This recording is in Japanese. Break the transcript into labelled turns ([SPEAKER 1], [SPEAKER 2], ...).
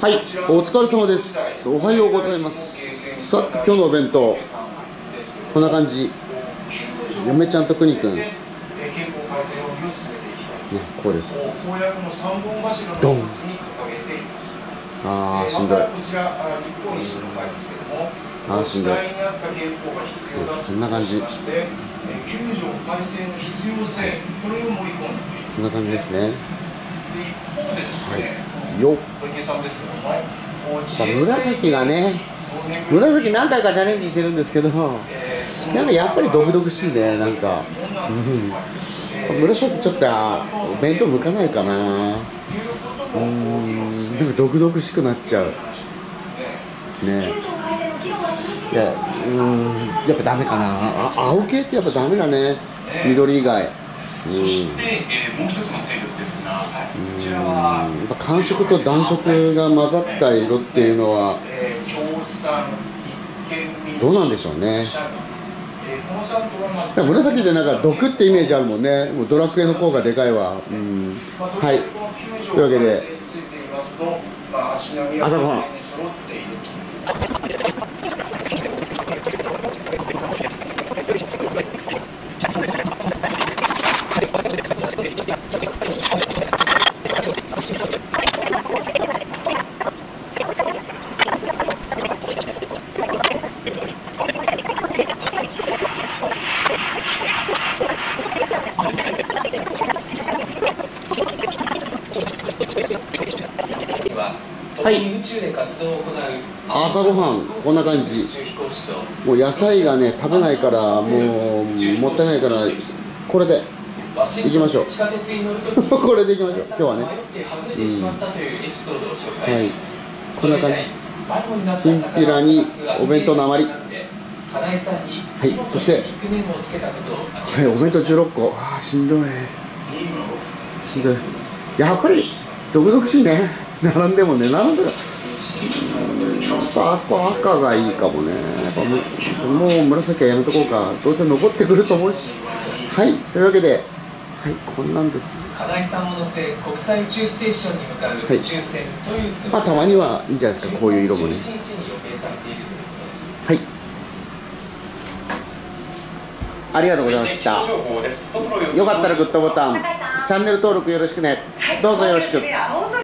[SPEAKER 1] はい、お疲れ様です。おはようございます。さあ、今日のお弁当こんな感じ。嫁ちゃんとくにくんね、こうです。ドン。あー、しんどい。あー、しんどい。こんな感じ。こんな感じですね。はい、よっ。紫がね、紫何回かチャレンジしてるんですけど、なんかやっぱり毒々しいね、なんか、紫ちょっと弁当向かないかな。なんか毒々しくなっちゃうね。いや、やっぱダメかな。青系ってやっぱダメだね、緑以外。
[SPEAKER 2] そして、もう一つの勢力ですが、こちらは
[SPEAKER 1] やっぱ寒色と暖色が混ざった色っていうのはどうなんでしょうね。紫でなんか毒ってイメージあるもんね。もうドラクエの効果でかいわ。はい、というわけで朝ごはんはい、朝ごはんこんな感じ。もう野菜がね食べないからもうもったいないからこれでいきましょうこれでいきましょう今日はね。はい、こんな感じです。きんぴらにお弁当の余り。はい、そしてはい、お弁当16個。あー、しんどいしんどい。やっぱり毒々しいね、並んでもね。並んだらあそこ赤がいいかもね。やっぱもう紫はやめとこうか。どうせ残ってくると思うし。はい、というわけで、はい、こんなんです。
[SPEAKER 2] 金井さんを乗せ国際宇宙ステーションに向かう宇宙船ソユーズの、
[SPEAKER 1] まあたまにはいいんじゃないですか、こういう色もね。はい、ありがとうございました。よかったらグッドボタン、チャンネル登録よろしくね。どうぞよろしく。